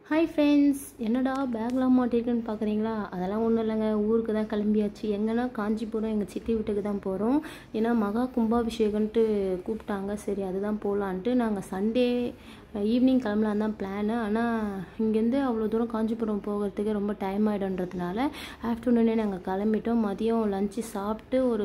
Hi friends, என்னடா பேக்லாம் மாட்டிருக்குன்னு பார்க்குறீங்களா? அதெல்லாம் ஒன்றும் இல்லைங்க. ஊருக்கு தான் கிளம்பியாச்சு. எங்கன்னா காஞ்சிபுரம் எங்கள் சித்தி வீட்டுக்கு தான் போகிறோம். ஏன்னா மகா கும்பாபிஷேகன்ட்டு கூப்பிட்டாங்க. சரி அதுதான் போகலான்ட்டு நாங்கள் சண்டே ஈவினிங் கிளம்பலான் தான் பிளானு. ஆனால் இங்கேருந்து அவ்வளோ தூரம் காஞ்சிபுரம் போகிறதுக்கு ரொம்ப டைம் ஆகிடுன்றதுனால ஆஃப்டர்நூனே நாங்கள் கிளம்பிட்டோம். மதியம் லஞ்சு சாப்பிட்டு ஒரு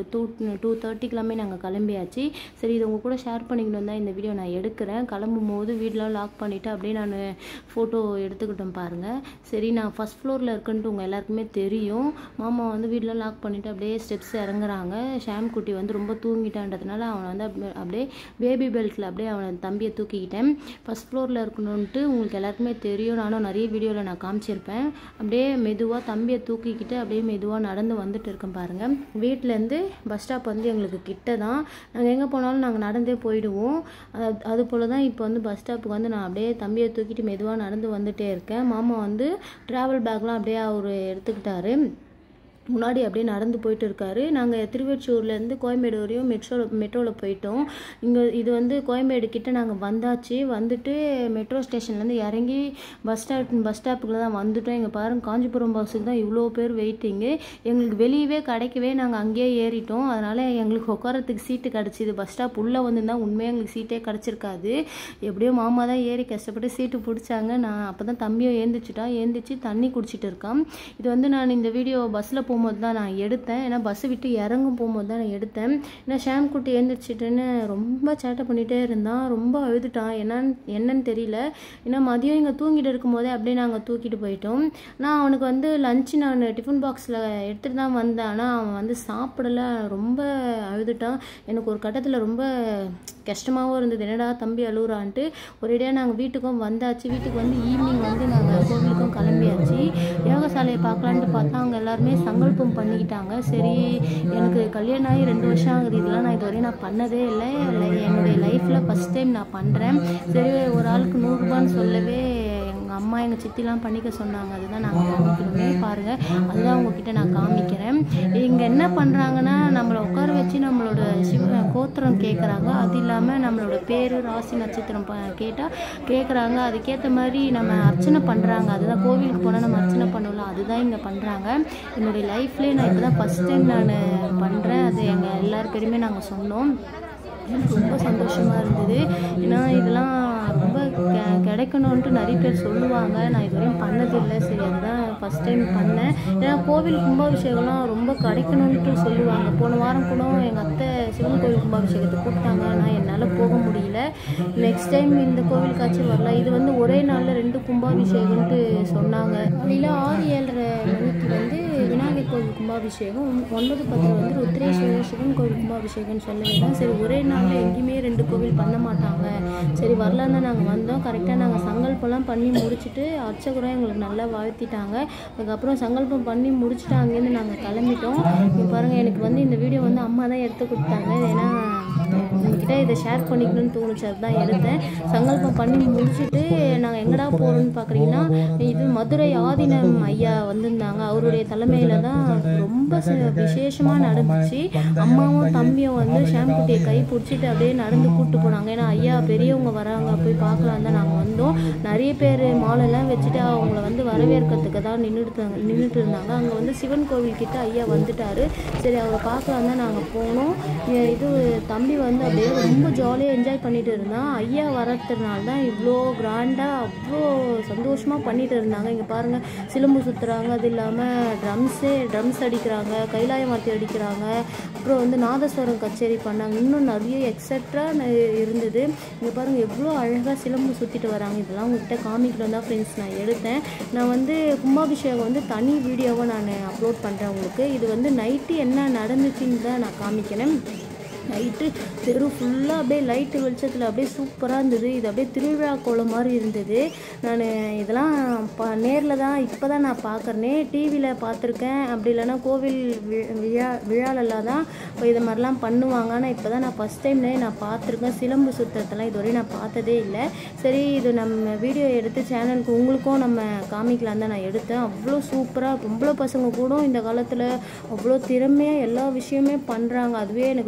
2:30 நாங்கள் கிளம்பியாச்சு. சரி இது உங்கள் கூட ஷேர் பண்ணிக்கணும் தான் இந்த வீடியோ நான் எடுக்கிறேன். கிளம்பும் போது வீடெலாம் லாக் பண்ணிவிட்டு அப்படியே நான் ஃபோட்டோ எடுத்துக்கிட்டோம் பாருங்கள். சரி நான் ஃபஸ்ட் ஃப்ளோரில் இருக்குன்ட்டு உங்கள் எல்லாருக்குமே தெரியும். மாமா வந்து வீடெலாம் லாக் பண்ணிவிட்டு அப்படியே ஸ்டெப்ஸ் இறங்குறாங்க. ஷாம் குட்டி வந்து ரொம்ப தூங்கிட்டான்றதுனால அவனை வந்து அப்படியே பேபி பெல்ட்டில் அப்படியே அவனை தம்பியை தூக்கிக்கிட்டேன். ஃபஸ்ட் ஃப்ளோரில் இருக்கணுன்ட்டு உங்களுக்கு எல்லாருக்குமே தெரியும். நானும் நிறைய வீடியோவில் நான் காமிச்சிருப்பேன். அப்படியே மெதுவாக தம்பியை தூக்கிக்கிட்டு அப்படியே மெதுவாக நடந்து வந்துட்டு இருக்கேன் பாருங்கள். வீட்டிலேருந்து பஸ் ஸ்டாப் வந்து எங்களுக்கு கிட்ட தான். நாங்கள் எங்கே போனாலும் நாங்கள் நடந்தே போயிடுவோம். அது போல் தான் இப்போ வந்து பஸ் ஸ்டாப்புக்கு வந்து நான் அப்படியே தம்பியை தூக்கிட்டு மெதுவாக நடந்து வந்துகிட்டே இருக்கேன். மாமா வந்து ட்ராவல் பேக்லாம் அப்படியே அவர் எடுத்துக்கிட்டாரு. முன்னாடி அப்படியே நடந்து போயிட்டு இருக்காரு. நாங்கள் திருவெச்சூர்லேருந்து கோயம்பேடு வரையும் மெட்ரோவில் போயிட்டோம். இது வந்து கோயம்பேடு கிட்ட நாங்கள் வந்தாச்சு. வந்துட்டு மெட்ரோ ஸ்டேஷன்லேருந்து இறங்கி பஸ் ஸ்டாப்புக்குள்ள தான் வந்துட்டோம். இங்கே பாருங்கள், காஞ்சிபுரம் பஸ்ஸுக்கு தான் இவ்வளோ பேர் வெயிட்டிங்கு. எங்களுக்கு வெளியவே கிடைக்கவே நாங்கள் அங்கேயே ஏறிட்டோம். அதனால் எங்களுக்கு உட்காரத்துக்கு சீட்டு கிடச்சிது. பஸ் ஸ்டாப் உள்ளே வந்துருந்தால் உண்மையாக எங்களுக்கு சீட்டே கிடச்சிருக்காது. எப்படியோ மாமா தான் ஏறி கஷ்டப்பட்டு சீட்டு பிடிச்சாங்க. நான் அப்போ தான் தம்பியும் ஏந்திச்சு தண்ணி குடிச்சிட்டு இருக்கான். இது வந்து நான் இந்த வீடியோ பஸ்ஸில் போகும்போது தான் நான் எடுத்தேன். ஏன்னா பஸ்ஸை விட்டு இறங்கும் போகும்போது தான் நான் எடுத்தேன். ஏன்னா ஷாம் குட்டி எழுந்திரிச்சிட்டுன்னு ரொம்ப சேட்டை பண்ணிகிட்டே இருந்தான். ரொம்ப அழுதுட்டான். என்னன்னு தெரியல. ஏன்னா மதியம் இங்கே தூங்கிட்டு இருக்கும்போதே அப்படியே நாங்கள் தூக்கிட்டு போயிட்டோம். நான் அவனுக்கு வந்து லஞ்சு நான் டிஃபன் பாக்ஸில் எடுத்துகிட்டு தான் வந்தேன். ஆனால் அவன் வந்து சாப்பிடலை. ரொம்ப அழுதுட்டான். எனக்கு ஒரு கட்டத்தில் ரொம்ப கஷ்டமாகவும் இருந்தது. என்னடா தம்பி அழுகுறான்ட்டு. ஒரேடியாக நாங்கள் வீட்டுக்கும் வந்தாச்சு. வீட்டுக்கு வந்து ஈவினிங் வந்து நாங்கள் கோவிலுக்கும் கிளம்பியாச்சு. யோகசாலையை பார்க்கலான்ட்டு பார்த்தா அவங்க எல்லாருமே சங்கல்பம் பண்ணிக்கிட்டாங்க. சரி எனக்கு கல்யாணம் ஆகி 2 வருஷம் ஆகுது. இதெல்லாம் நான் இதுவரையும் நான் பண்ணதே இல்லை. என்னுடைய லைஃப்பில் ஃபஸ்ட் டைம் நான் பண்ணுறேன். சரி ஒரு ஆளுக்கு 100 ரூபான்னு சொல்லவே எங்கள் அம்மா எங்கள் சித்திலாம் பண்ணிக்க சொன்னாங்க. அதுதான் நாங்கள் காமிக்கணுமே பாருங்கள். அதுதான் உங்ககிட்ட நான் காமிக்கிறேன். இங்கே என்ன பண்ணுறாங்கன்னா நம்மளை உட்கார வச்சு நம்மளோட கோத்திரம் கேட்குறாங்க. அது இல்லாமல் நம்மளோட பேர் ராசி நட்சத்திரம் கேட்குறாங்க. அதுக்கேற்ற மாதிரி நம்ம அர்ச்சனை பண்ணுறாங்க. அதுதான் கோவிலுக்கு போனால் நம்ம அர்ச்சனை பண்ணலாம். அதுதான் இங்கே பண்ணுறாங்க. என்னுடைய லைஃப்லேயே நான் இப்போ தான் ஃபஸ்ட் டைம் நான் பண்ணுறேன். அது எங்கள் எல்லார் பேருமே நாங்கள் சொன்னோம். எனக்கு ரொம்ப சந்தோஷமாக இருந்தது. ஏன்னா இதெல்லாம் ரொம்ப கிடைக்கணுன்ட்டு நிறைய பேர் சொல்லுவாங்க. நான் இதுவரையும் பண்ணதில்லை. சரி அதுதான் ஃபஸ்ட் டைம் பண்ணேன். ஏன்னா கோவில் கும்பாபிஷேகம்லாம் ரொம்ப கிடைக்கணுன்ட்டு சொல்லுவாங்க. போன வாரம் கூட எங்கள் அத்தை சிவன் கோவில் கும்பாபிஷேகத்தை கூப்பிட்டாங்க. ஆனால் என்னால் போக முடியல. நெக்ஸ்ட் டைம் இந்த கோவில் காட்சி வரலாம். இது வந்து ஒரே நாளில் 2 கும்பாபிஷேகம்ட்டு சொன்னாங்க. அதில் 6-7:30 மணிக்கு வந்து விநாயகர் கோவில் கும்பாபிஷேகம், 9-10 வந்து ருத்ரேஸ்வரர் சிவன் கோவில் கும்பாபிஷேகம்னு சொல்லவே தான். சரி ஒரே நாளில் எங்கேயுமே 2 கோவில் பண்ண மாட்டாங்க. சரி வரலாம் தான் நாங்கள் வந்தோம். கரெக்டாக நாங்கள் சங்கல்பம்லாம் பண்ணி முடிச்சுட்டு அர்ச்சகரும் எங்களுக்கு நல்லா வாழ்த்திட்டாங்க. அதுக்கப்புறம் சங்கல்பம் பண்ணி முடிச்சுட்டு அங்கேருந்து நாங்கள் கிளம்பிட்டோம். இப்போ பாருங்கள், எனக்கு வந்து இந்த வீடியோ வந்து அம்மா தான் எடுத்து கொடுத்தாங்க. ஏன்னா உங்ககிட்ட இதை ஷேர் பண்ணிக்கணும்னு தோணுச்சு, அதுதான் எடுத்தேன். சங்கல்பம் பண்ணி முடிச்சுட்டு நாங்கள் எங்கடா போகிறோம்னு பார்க்குறீங்கன்னா, இது மதுரை ஆதீனம் ஐயா வந்திருந்தாங்க. அவருடைய தலைமையில் தான் ரொம்ப விசேஷமாக நடந்துச்சு. அம்மாவும் தம்பியும் வந்து ஷாம் குட்டியை கை பிடிச்சிட்டு அப்படியே நடந்து கூப்பிட்டு போனாங்க. ஏன்னா ஐயா பெரியவங்க வராங்க, போய் பார்க்கலாம் தான் நாங்கள் வந்தோம். நிறைய பேர் மாலைலாம் வச்சுட்டு அவங்கள வந்து வரவேற்கிறதுக்கு தான் நின்றுட்டு இருந்தாங்க. அங்கே வந்து சிவன் கோவில் கிட்ட ஐயா வந்துட்டார். சரி அவரை பார்க்கலாம் தான் நாங்கள் போனோம். இது தம்பி வந்து அப்படியே ரொம்ப ஜாலியாக என்ஜாய் பண்ணிட்டு இருந்தான். ஐயா வரதுனால தான் இவ்வளோ கிராண்டாக அவ்வளோ சந்தோஷமாக பண்ணிட்டு இருந்தாங்க. இங்கே பாருங்கள், சிலம்பு சுற்றுறாங்க. அது இல்லாமல் ட்ரம்ஸ் அடிக்கிறாங்க, கைலாய மாற்றி அடிக்கிறாங்க. அப்புறம் வந்து நாதஸ்வரம் கச்சேரி பண்ணாங்க. இன்னும் நிறைய எக்ஸட்ரா இருந்தது. இங்கே பாருங்கள் எவ்வளோ அழகாக சிலம்பு சுற்றிட்டு வராங்க. இதெல்லாம் உங்கள்கிட்ட காமிக்கணும் தான் ஃப்ரெண்ட்ஸ் நான் எடுத்தேன். நான் வந்து கும்பாபிஷேகம் வந்து தனி வீடியோவை நான் அப்லோட் பண்ணுறேன் உங்களுக்கு. இது வந்து நைட்டு என்ன நடந்துச்சுன்னு தான் நான் காமிக்கிறேன். நைட்டு தெரு ஃபுல்லாக அப்படியே லைட்டு வெளிச்சத்தில் அப்படியே சூப்பராக இருந்தது. இது அப்படியே திருவிழா கோலம் மாதிரி இருந்தது. நான் இதெல்லாம் நேரில் தான் இப்போ தான் நான் பார்க்குறேனே. டிவியில் பார்த்துருக்கேன். அப்படி இல்லைன்னா கோவில் விழாலெல்லாம் தான் இப்போ இது மாதிரிலாம் பண்ணுவாங்க. ஆனால் இப்போ தான் நான் ஃபஸ்ட் டைம்லே நான் பார்த்துருக்கேன். சிலம்பு சுத்தத்தெல்லாம் இதுவரையும் நான் பார்த்ததே இல்லை. சரி இது நம்ம வீடியோ எடுத்து சேனலுக்கு உங்களுக்கும் நம்ம காமிக்கலாம் தான் நான் எடுத்தேன். அவ்வளோ சூப்பராக பொம்பளை பசங்க கூட இந்த காலத்தில் அவ்வளோ திறமையாக எல்லா விஷயமே பண்ணுறாங்க. அதுவே எனக்கு ரொம்ப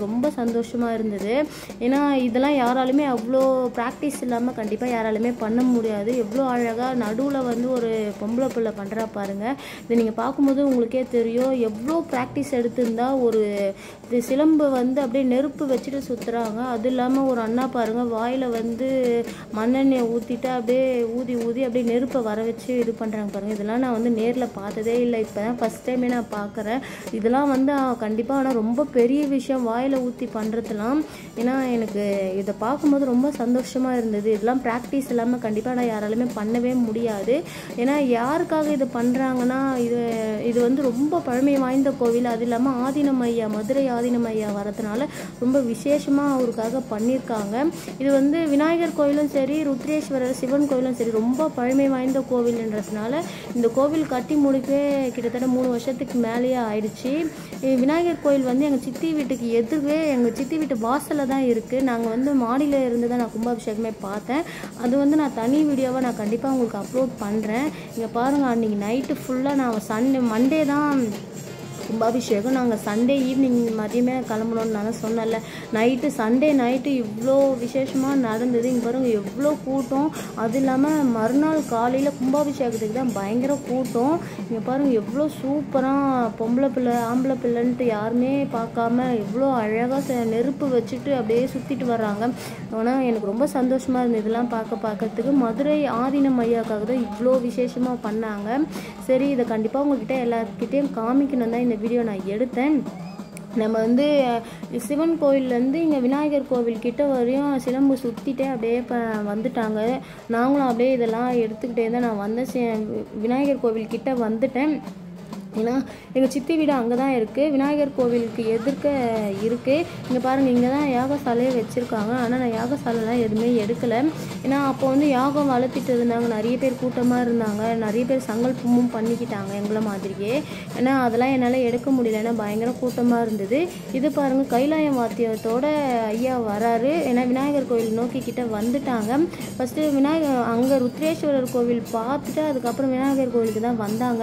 சந்தோஷமாக இருந்தது. ஏன்னா இதெல்லாம் யாராலுமே அவ்வளோ ப்ராக்டிஸ் இல்லாமல் கண்டிப்பாக யாராலுமே பண்ண முடியாது. எவ்வளோ அழகாக நடுவில் வந்து ஒரு பொம்பளை பிள்ளை பண்ணுறா பாருங்கள். இதை நீங்கள் பார்க்கும்போது உங்களுக்கே தெரியும் எவ்வளோ ப்ராக்டிஸ் எடுத்திருந்தா ஒரு சிலம்பு வந்து அப்படியே நெருப்பு வச்சுட்டு சுற்றுறாங்க. அது இல்லாமல் ஒரு அண்ணா பாருங்கள் வாயில் வந்து மண்ணெண்ணெயை ஊற்றிட்டு அப்படியே ஊதி அப்படியே நெருப்பை வர வச்சு இது பண்ணுறாங்க பாருங்கள். இதெல்லாம் நான் வந்து நேரில் பார்த்ததே இல்லை, இப்போ தான் ஃபஸ்ட் டைமே நான் பார்க்குறேன். இதெல்லாம் வந்து கண்டிப்பாக ஆனால் ரொம்ப பெரிய விஷயம் வாயில் ஊற்றி பண்ணுறதுலாம். ஏன்னா எனக்கு இதை பார்க்கும்போது ரொம்ப சந்தோஷமாக இருந்தது. இதெல்லாம் ப்ராக்டிஸ் இல்லாமல் கண்டிப்பாக நான் யாராலுமே பண்ணவே முடியாது. ஏன்னா யாருக்காக இது பண்ணுறாங்கன்னா இது வந்து ரொம்ப பழமை வாய்ந்த கோவில். அது இல்லாமல் ஆதீனம் ஐயா, மதுரை ஆதீனம் ஐயா வரதுனால ரொம்ப விசேஷமாக அவருக்காக பண்ணியிருக்காங்க. இது வந்து விநாயகர் கோவிலும் சரி, ருத்ரேஸ்வரர் சிவன் கோவிலும் சரி ரொம்ப பழமை வாய்ந்த கோவில்ன்றதுனால இந்த கோவில் கட்டி முடிக்கவே கிட்டத்தட்ட 3 வருஷத்துக்கு மேலேயே ஆயிடுச்சு. விநாயகர் கோவில் வந்து எங்கள் சித்தி வீட்டுக்கு எதிர்வே எங்கள் சித்தி வீட்டு வாசலில் தான் இருக்குது. நாங்கள் வந்து மாடியில் இருந்து தான் நான் கும்பாபிஷேகமே பார்த்தேன். அது வந்து நான் தனி வீடியோவை நான் கண்டிப்பாக உங்களுக்கு அப்லோட் பண்ணுறேன். இங்கே பாருங்கள், அன்றைக்கி நைட்டு ஃபுல்லாக நான் மண்டே தான் கும்பாபிஷேகம். நாங்கள் சண்டே ஈவினிங் மதியமே கிளம்பணும்னு நான் சொன்னேன்ல. சண்டே நைட்டு இவ்வளோ விசேஷமாக நடந்தது. இங்கே பாருங்கள் எவ்வளோ கூட்டம். அது இல்லாமல் மறுநாள் காலையில் கும்பாபிஷேகத்துக்கு தான் பயங்கர கூட்டம். இங்கே பாருங்கள் எவ்வளோ சூப்பராக பொம்பளை பிள்ளை ஆம்பளை பிள்ளைன்ட்டு யாருமே பார்க்காம எவ்வளோ அழகாக நெருப்பு வச்சுட்டு அப்படியே சுற்றிட்டு வர்றாங்க. ஆனால் எனக்கு ரொம்ப சந்தோஷமாக இருந்தது இதெல்லாம் பார்க்கறதுக்கு. மதுரை ஆதீனம் ஐயாக்காக தான் இவ்வளோ விசேஷமாக பண்ணாங்க. சரி, இதை கண்டிப்பாக உங்கள்கிட்ட எல்லாத்துக்கிட்டேயும் காமிக்கணும் தான் இந்த வீடியோ நான் எடுத்தேன். நம்ம வந்து சிவன் கோவில்லேருந்து இங்கே விநாயகர் கோவில் கிட்ட வரையும் சிலம்பு சுற்றிட்டே அப்படியே வந்துட்டாங்க. நாங்களும் அப்படியே இதெல்லாம் எடுத்துக்கிட்டே தான் நான் வந்தேன். விநாயகர் கோவில் கிட்ட வந்துட்டேன். ஏன்னா எங்கள் சித்தி வீடு அங்கே தான் இருக்குது, விநாயகர் கோவிலுக்கு எதிர்க்க இருக்குது. இங்கே பாருங்கள், இங்கே தான் யாகசாலையை வச்சுருக்காங்க. ஆனால் நான் யாகசாலைலாம் எதுவுமே எடுக்கலை. ஏன்னா அப்போ வந்து யாகம் வளர்த்திட்டு இருந்தாங்க, நிறைய பேர் கூட்டமாக இருந்தாங்க, நிறைய பேர் சங்கல்பமும் பண்ணிக்கிட்டாங்க எங்களை மாதிரியே. ஏன்னா அதெல்லாம் என்னால் எடுக்க முடியல, ஏன்னா பயங்கர கூட்டமாக இருந்தது. இது பாருங்கள், கைலாயம் வாத்தியத்தோட ஐயா வராரு. ஏன்னா விநாயகர் கோவில் நோக்கிக்கிட்ட வந்துட்டாங்க. ஃபஸ்ட்டு அங்கே ருத்ரேஸ்வரர் கோவில் பார்த்துட்டு அதுக்கப்புறம் விநாயகர் கோவிலுக்கு தான் வந்தாங்க.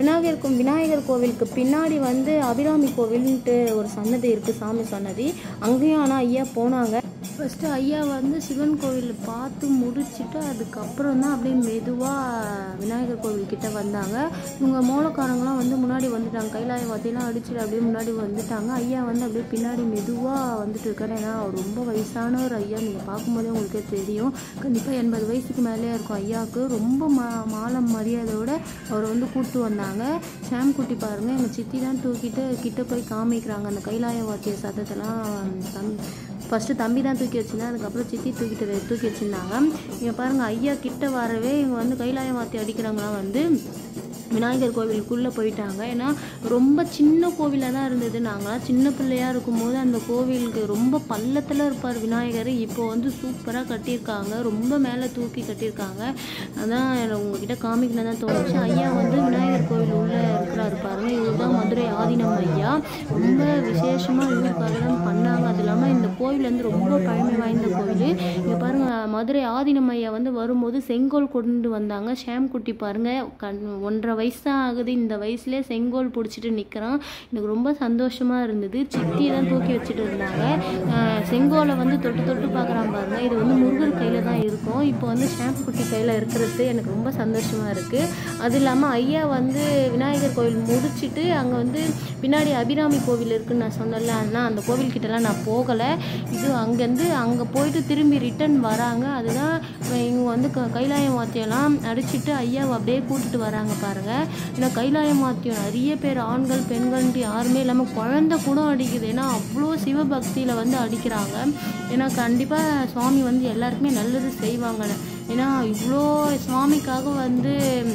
விநாயகர் கோவிலுக்கு பின்னாடி வந்து அபிராமி கோவில்ன்ட்டு ஒரு சன்னதி இருக்குது, சாமி சன்னதி. அங்கேயும் ஆனால் ஐயா போனாங்க. ஃபஸ்ட்டு ஐயா வந்து சிவன் கோவில் பார்த்து முடிச்சுட்டு அதுக்கப்புறம் தான் அப்படியே மெதுவாக விநாயகர் கோவில்கிட்ட வந்தாங்க. இவங்க மூலக்காரங்களாம் வந்து முன்னாடி வந்துட்டாங்க, கைலாய வாத்தியெல்லாம் அடிச்சுட்டு அப்படியே முன்னாடி வந்துட்டாங்க. ஐயா வந்து அப்படியே பின்னாடி மெதுவாக வந்துட்டு இருக்காரு. ஏன்னா அவர் ரொம்ப வயசான ஒரு ஐயா, நீங்கள் பார்க்கும்போதே உங்களுக்கே தெரியும். கண்டிப்பாக 80 வயசுக்கு மேலே இருக்கும் ஐயாவுக்கு. ரொம்ப மாலை மரியாதையோடு அவரை வந்து கூப்பிட்டு வந்தாங்க. ஷாம் குட்டி பாருங்கள், எங்கள் சித்தி தான் தூக்கிட்டு கிட்ட போய் காமிக்கிறாங்க அந்த கைலாய வாத்திய சத்தத்தெல்லாம். ஃபஸ்ட்டு தம்பி தான் தூக்கி வச்சுருந்தேன், அதுக்கப்புறம் சித்தி தூக்கி வச்சுருந்தாங்க. இங்கே பாருங்கள், ஐயா கிட்ட வரவே இவங்க வந்து கைலாய வாத்தியம் அடிக்கிறவங்களாம் வந்து விநாயகர் கோவிலுக்குள்ளே போயிட்டாங்க. ஏன்னா ரொம்ப சின்ன கோவிலாக தான் இருந்தது. நாங்களாம் சின்ன பிள்ளையாக இருக்கும்போது அந்த கோவிலுக்கு ரொம்ப பள்ளத்தில் இருப்பார் விநாயகர். இப்போ வந்து சூப்பராக கட்டியிருக்காங்க, ரொம்ப மேலே தூக்கி கட்டியிருக்காங்க. அதான் உங்ககிட்ட காமிக்கணும் தான் தோணுச்சு. ஐயா வந்து விநாயகர் கோவில் உள்ளே இருக்கிறாரு பாருங்கள். இவர் தான் மதுரை ஆதீனம் ஐயா. ரொம்ப விசேஷமாக இவருக்காக தான் பண்ணாங்க. அது இல்லாமல் இந்த கோவில் வந்து ரொம்ப பழமை வாய்ந்த கோவில். இங்கே பாருங்கள், மதுரை ஆதீனம் ஐயா வந்து வரும்போது செங்கோல் கொண்டு வந்தாங்க. ஷாம் குட்டி பாருங்கள், 1.5 வயசு தான் ஆகுது, இந்த வயசுலேயே செங்கோல் பிடிச்சிட்டு நிற்கிறான். எனக்கு ரொம்ப சந்தோஷமாக இருந்தது. சித்தியை தான் தூக்கி வச்சுட்டு இருந்தாங்க. செங்கோலை வந்து தொட்டு பார்க்குறான் பாருங்கள். இது வந்து முருகர் கையில் தான் இருக்கும். இப்போ வந்து ஷாம் குட்டி கையில் இருக்கிறது எனக்கு ரொம்ப சந்தோஷமாக இருக்குது. அது இல்லாமல் ஐயா வந்து விநாயகர் கோவில் முடிச்சுட்டு அங்கே வந்து பின்னாடி அபிராமி கோவில் இருக்குதுன்னு நான் சொன்னல, ஆனால் அந்த கோவில்கிட்டலாம் நான் போகலை. இது அங்கேருந்து அங்கே போயிட்டு திரும்பி ரிட்டன் வராங்க. அதுதான் இவங்க வந்து கைலாயம் வாத்தியெல்லாம் அடிச்சுட்டு ஐயாவை அப்படியே கூட்டிட்டு வராங்க பாருங்கள். ஏன்னா கைலாயம் வாத்தியம் நிறைய பேர் ஆண்கள் பெண்கள்ன்ட்டு யாருமே இல்லாமல் குழந்தை கூட அடிக்குது. ஏன்னா அவ்வளோ சிவபக்தியில் வந்து அடிக்கிறாங்க. ஏன்னா கண்டிப்பாக சுவாமி வந்து எல்லாருக்குமே நல்லது செய்வாங்க. ஏன்னா இவ்வளோ சுவாமிக்காக வந்து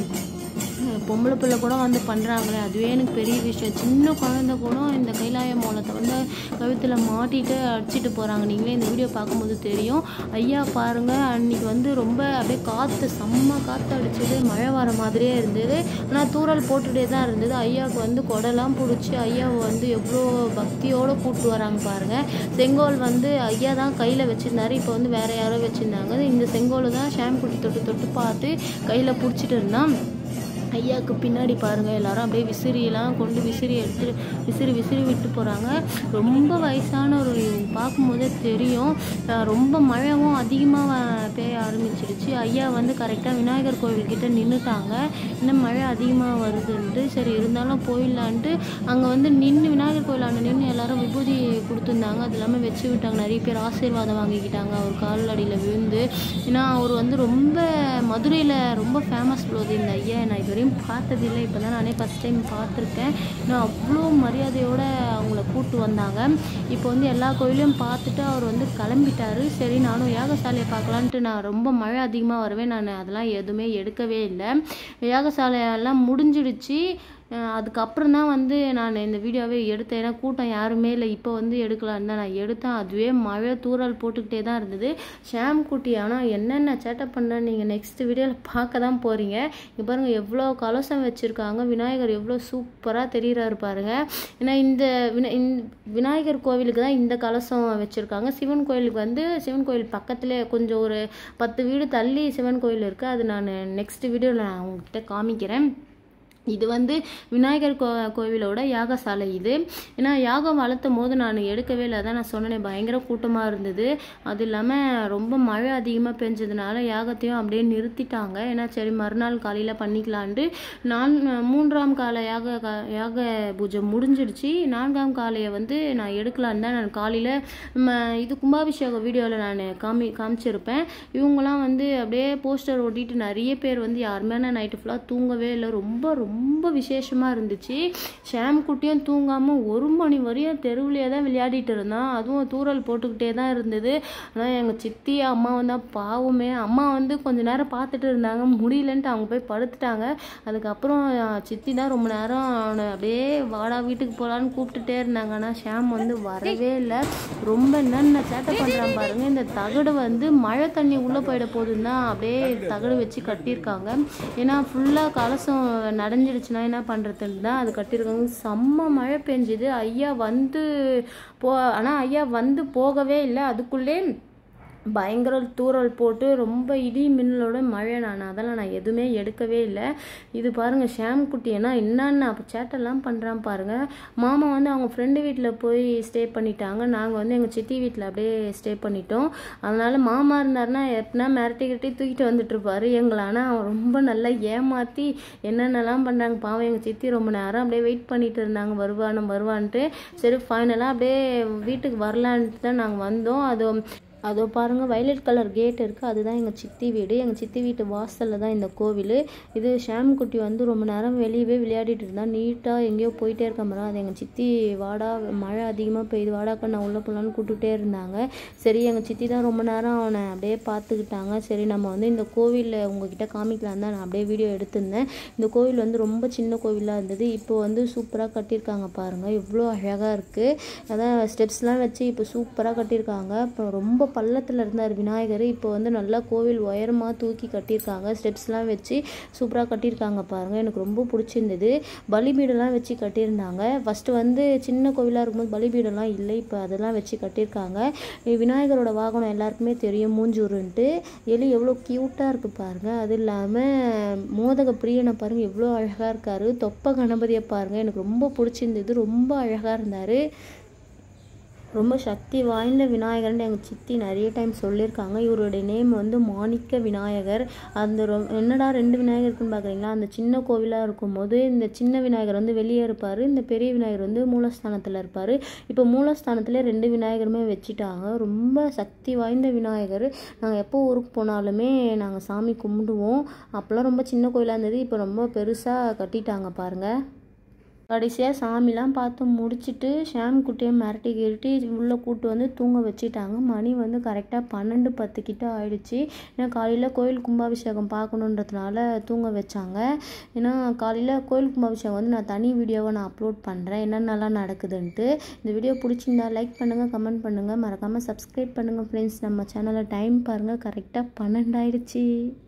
பொம்பளை பிள்ளை கூட வந்து பண்ணுறாங்களே, அதுவே எனக்கு பெரிய விஷயம். சின்ன குழந்தை கூட இந்த கைலாய மூலத்தை வந்து கழுத்தில் மாட்டிட்டு அடிச்சுட்டு போகிறாங்க. நீங்களே இந்த வீடியோ பார்க்கும்போது தெரியும். ஐயா பாருங்கள், அன்றைக்கி வந்து ரொம்ப அப்படியே செம்ம காற்று அடிச்சது, மழை வர மாதிரியே இருந்தது. ஆனால் தூறல் போட்டுகிட்டே தான் இருந்தது. ஐயாவுக்கு வந்து கொடைலாம் பிடிச்சி ஐயாவை வந்து எவ்வளோ பக்தியோடு கூப்பிட்டு வராங்க பாருங்கள். செங்கோல் வந்து ஐயா தான் கையில் வச்சுருந்தாரு, இப்போ வந்து வேறு யாரோ வச்சுருந்தாங்க. இந்த செங்கோல் தான் ஷாம் குட்டி தொட்டு பார்த்து கையில் பிடிச்சிட்டு இருந்தான். ஐயாவுக்கு பின்னாடி பாருங்கள் எல்லாரும் அப்படியே விசிறியெல்லாம் கொண்டு விசிறி எடுத்து விசிறி விட்டு போகிறாங்க. ரொம்ப வயசானவர் பார்க்கும்போதே தெரியும். ரொம்ப மழைவும் அதிகமாக பெய்ய ஆரம்பிச்சிருச்சு. ஐயா வந்து கரெக்டாக விநாயகர் கோவில்கிட்ட நின்றுட்டாங்க. இன்னும் மழை அதிகமாக வருதுன்ட்டு சரி இருந்தாலும் போயிடலான்ட்டு அங்கே வந்து நின்று விநாயகர் கோயிலாண்ட நின்று எல்லாரும் விபூதி கொடுத்துருந்தாங்க. அது இல்லாமல் வச்சு விட்டாங்க. நிறைய பேர் ஆசீர்வாதம் வாங்கிக்கிட்டாங்க அவர் கால் அடியில் விழுந்து. ஏன்னா அவர் வந்து ரொம்ப மதுரையில் ரொம்ப ஃபேமஸ் ப்ளோது இந்த ஐயா. நான் இது வரையும் பார்த்ததில்லை, இப்போ தான் நானே ஃபஸ்ட் டைம் பார்த்துருக்கேன். ஏன்னா அவ்வளோ மரியாதையோடு அவங்கள கூப்பிட்டு வந்தாங்க. இப்போ வந்து எல்லா கோயிலையும் பார்த்துட்டு அவர் வந்து கிளம்பிட்டார். சரி நானும் யாகசாலையை பார்க்கலான்ட்டு நான் ரொம்ப மழை அதிகமாக வருவேன், நான் அதெல்லாம் எதுவுமே எடுக்கவே இல்லை. யாகசாலையெல்லாம் முடிஞ்சிடுச்சு. அதுக்கப்புறம் தான் வந்து நான் இந்த வீடியோவே எடுத்தேன். ஏன்னா கூட்டம் யாருமே இல்லை, இப்போ வந்து எடுக்கலான்னு தான் நான் எடுத்தேன். அதுவே மழை தூறல் போட்டுக்கிட்டே தான் இருந்தது. ஷாம் குட்டி ஆனால் என்னென்ன சேட்டை பண்ணேன்னு நீங்கள் நெக்ஸ்ட் வீடியோவில் பார்க்க தான் போகிறீங்க. இங்கே பாருங்கள் எவ்வளோ கலசம் வச்சுருக்காங்க. விநாயகர் எவ்வளோ சூப்பராக தெரிகிறாரு பாருங்கள். ஏன்னா இந்த விநாயகர் கோவிலுக்கு தான் இந்த கலசம் வச்சுருக்காங்க. சிவன் கோயிலுக்கு வந்து சிவன் கோயில் பக்கத்துலேயே கொஞ்சம் ஒரு 10 வீடு தள்ளி சிவன் கோயில் இருக்குது. அது நான் நெக்ஸ்ட் வீடியோவில் நான் உங்கள்கிட்ட காமிக்கிறேன். இது வந்து விநாயகர் கோவிலோட யாகசாலை இது. ஏன்னா யாகம் வளர்த்தும் போது நான் எடுக்கவே இல்லை, அதான் நான் சொன்னேன் பயங்கர கூட்டமாக இருந்தது. அது இல்லாமல் ரொம்ப மழை அதிகமாக பெஞ்சதுனால யாகத்தையும் அப்படியே நிறுத்திட்டாங்க. ஏன்னா சரி மறுநாள் காலையில் பண்ணிக்கலான்ட்டு 3ஆம் கால யாக பூஜை முடிஞ்சிடுச்சு. 4ஆம் காலையை வந்து நான் எடுக்கலான்னு தான் நான் காலையில் இது கும்பாபிஷேக வீடியோவில் நான் காமிச்சிருப்பேன். இவங்களாம் வந்து அப்படியே போஸ்டர் ஓட்டிட்டு நிறைய பேர் வந்து யாருமே நான் நைட்டு ஃபுல்லாக தூங்கவே இல்லை. ரொம்ப விசேஷமாக இருந்துச்சு. ஷாம் குட்டியும் தூங்காமல் 1 மணி வரையும் தெருவிலேயே தான் விளையாடிட்டு இருந்தான். அதுவும் தூறல் போட்டுக்கிட்டே தான் இருந்தது. ஆனால் எங்கள் சித்தி அம்மா வந்தால் பாவமே, அம்மா வந்து கொஞ்ச நேரம் பார்த்துட்டு இருந்தாங்க, முடியலன்ட்டு அவங்க போய் படுத்துட்டாங்க. அதுக்கப்புறம் சித்தி தான் ரொம்ப நேரம் அவனை அப்படியே வாடா வீட்டுக்கு போகலான்னு கூப்பிட்டுட்டே இருந்தாங்க. ஆனால் ஷாம் வந்து வரவே இல்லை. ரொம்ப என்னென்ன சேட்டை பண்ணுறான் பாருங்கள். இந்த தகடு வந்து மழை தண்ணி உள்ளே போயிட போதுன்னு தான் அப்படியே தகடு வச்சு கட்டியிருக்காங்க. ஏன்னா ஃபுல்லாக கலசம் நடைஞ்சிடுச்சுன்னா என்ன பண்ணுறதுன்னு தான் அது கட்டியிருக்காங்க. செம்ம மழை பெஞ்சுது. ஐயா வந்து ஆனால் ஐயா வந்து போகவே இல்லை. அதுக்குள்ளே பயங்கர தூறல் போட்டு ரொம்ப இடி மின்னலோட மழை. அதெல்லாம் நான் எதுவுமே எடுக்கவே இல்லை. இது பாருங்கள் ஷாம் குட்டி என்னென்ன அப்போ சேட்டெல்லாம் பண்ணுறான் பாருங்கள். மாமா வந்து அவங்க ஃப்ரெண்டு வீட்டில் போய் ஸ்டே பண்ணிட்டாங்க. நாங்கள் வந்து எங்கள் சித்தி வீட்டில் அப்படியே ஸ்டே பண்ணிட்டோம். அதனால் மாமா இருந்தாருன்னா எப்படின்னா மிரட்டிக்கிட்டே தூக்கிட்டு வந்துட்டுருப்பாரு எங்களை. ஆனால் அவன் ரொம்ப நல்லா ஏமாற்றி என்னென்னலாம் பண்ணுறாங்க பாவம். எங்கள் சித்தி ரொம்ப நேரம் அப்படியே வெயிட் பண்ணிட்டு இருந்தாங்க வருவான்ட்டு. சரி ஃபைனலாக அப்படியே வீட்டுக்கு வரலான்ட்டு தான் நாங்கள் வந்தோம். அதோ பாருங்கள் வயலட் கலர் கேட் இருக்குது, அதுதான் எங்கள் சித்தி வீடு. எங்கள் சித்தி வீட்டு வாசலில் தான் இந்த கோவில். இது ஷாம் குட்டி வந்து ரொம்ப நேரம் வெளியவே விளையாடிட்டு இருந்தான். நீட்டாக எங்கேயோ போயிட்டே இருக்க மாதிரி. அது எங்கள் சித்தி வாடா மழை அதிகமாக பெய்யுது வாடாக்க நான் உள்ளே போகலான்னு கூப்பிட்டுட்டே இருந்தாங்க. சரி எங்கள் சித்தி தான் ரொம்ப நேரம் அவனை அப்படியே பார்த்துக்கிட்டாங்க. சரி நம்ம வந்து இந்த கோவிலில் உங்ககிட்ட காமிக்கலாம் தான் நான் அப்படியே வீடியோ எடுத்திருந்தேன். இந்த கோவில் வந்து ரொம்ப சின்ன கோவிலாக இருந்தது. இப்போ வந்து சூப்பராக கட்டியிருக்காங்க பாருங்கள், எவ்வளோ அழகாக இருக்குது. அதான் ஸ்டெப்ஸ்லாம் வச்சு இப்போ சூப்பராக கட்டியிருக்காங்க. இப்போ ரொம்ப பள்ளத்தில் இருந்தார் விநாயகர். இப்போ வந்து நல்லா கோவில் உயரமாக தூக்கி கட்டியிருக்காங்க. ஸ்டெப்ஸ்லாம் வச்சு சூப்பராக கட்டியிருக்காங்க பாருங்கள். எனக்கு ரொம்ப பிடிச்சிருந்தது. பலிபீடெல்லாம் வச்சு கட்டியிருந்தாங்க. ஃபஸ்ட்டு வந்து சின்ன கோவிலாக இருக்கும்போது பலிபீடெல்லாம் இல்லை, இப்போ அதெல்லாம் வச்சு கட்டியிருக்காங்க. விநாயகரோட வாகனம் எல்லாருக்குமே தெரியும் மூஞ்சூருன்ட்டு. எலி எவ்வளோ க்யூட்டாக இருக்குது பாருங்கள். அது இல்லாமல் மோதக பிரியனை பாருங்கள் எவ்வளோ அழகாக இருக்கார். தொப்பை கணபதியை பாருங்கள், எனக்கு ரொம்ப பிடிச்சிருந்தது. ரொம்ப அழகாக இருந்தார். ரொம்ப சக்தி வாய்ந்த விநாயகர்னு எங்கள் சித்தி நிறைய டைம் சொல்லியிருக்காங்க. இவருடைய நேம் வந்து மாணிக்க விநாயகர். அந்த என்னடா 2 விநாயகர் இருக்குன்னு பார்க்குறீங்களா? அந்த சின்ன கோவிலாக இருக்கும்போது இந்த சின்ன விநாயகர் வந்து வெளியே இருப்பார், இந்த பெரிய விநாயகர் வந்து மூலஸ்தானத்தில் இருப்பார். இப்போ மூலஸ்தானத்தில் 2 விநாயகருமே வச்சுட்டாங்க. ரொம்ப சக்தி வாய்ந்த விநாயகர். நாங்கள் எப்போ ஊருக்கு போனாலுமே நாங்கள் சாமி கும்பிடுவோம். அப்போல்லாம் ரொம்ப சின்ன கோவிலாக இருந்தது, இப்போ ரொம்ப பெருசாக கட்டிட்டாங்க பாருங்கள். கடைசியாக சாமிலாம் பார்த்து முடிச்சுட்டு ஷாம் குட்டியை மிரட்டி உள்ளே கூட்டு வந்து தூங்க வச்சுட்டாங்க. மணி வந்து கரெக்டாக 12:10 கிட்ட ஆயிடுச்சு. ஏன்னா காலையில் கோயில் கும்பாபிஷேகம் பார்க்கணுன்றதுனால தூங்க வச்சாங்க. ஏன்னா காலையில் கோயில் கும்பாபிஷேகம் வந்து நான் தனி வீடியோவை நான் அப்லோட் பண்ணுறேன் என்னென்னலாம் நடக்குதுன்ட்டு. இந்த வீடியோ பிடிச்சிருந்தா லைக் பண்ணுங்கள், கமெண்ட் பண்ணுங்கள், மறக்காமல் சப்ஸ்கிரைப் பண்ணுங்கள் ஃப்ரெண்ட்ஸ். நம்ம சேனலில் டைம் பாருங்கள் கரெக்டாக 12 ஆயிடுச்சு.